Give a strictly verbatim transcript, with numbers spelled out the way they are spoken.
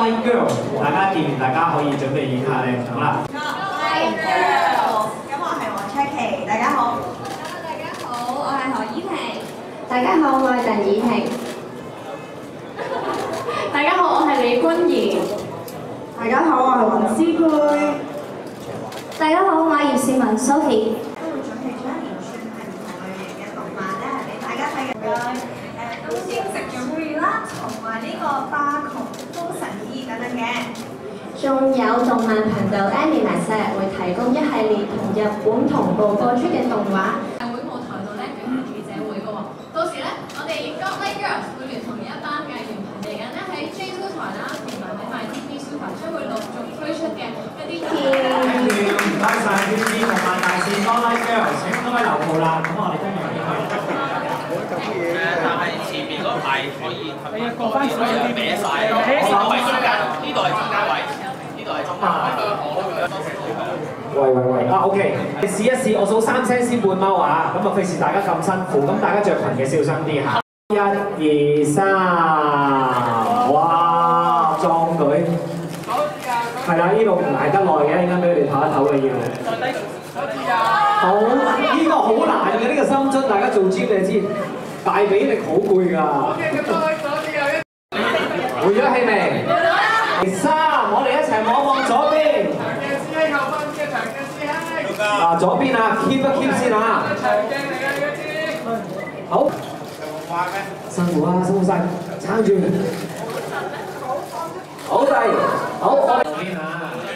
Starlight Girl， 大家見完大家可以準備影下靚相啦。 Starlight Girl， 咁我係黃卓琪，大家好。 大家好，我係何依婷。 大家好，我係鄧以婷。 大家好，我係李君怡。 大家好，我係黃思佩。 大家好，我係葉倩文 Sophie。 都會準備咗一連串係唔同類型嘅動漫咧，俾大家睇嘅。誒，東京食用會啦，同埋呢個霸窮封神醫等等嘅。 仲有動漫頻道 Animax 會提供一系列同日本同步播出嘅動畫。 會舞台度咧舉行記者會嘅喎，到時咧我哋 Starlight Girls 會聯同一班藝員嚟緊咧喺 J 二 台啦，同埋喺 MyTV 小台將會陸續推出嘅一啲。 跟住唔該曬 T V B 動漫大使 Starlight Girls， 請各位留步啦。咁我哋今日已經可以得嘅。 誒，但係前面嗰排可以係咪過翻少少歪曬？呢度係中間，呢度係中間位，呢度係中間位。 喂喂喂，啊 OK， 你試一試，我數三聲先半踎啊，咁啊費事大家咁辛苦，咁大家着裙嘅小心啲嚇。一、二、三，哇，壯舉！係啦，呢度唔捱得耐嘅，應該俾你哋唞一唞嘅要。好，呢個好難嘅呢個深蹲，大家做 gym 你知，大髀力好攰㗎。回咗氣未？第三，我哋一齊望望左邊。嗱，左邊啊 ，keep 一 keep 先啊。好。辛苦啊，辛苦晒，撐住。好，第，好，我哋左邊啊。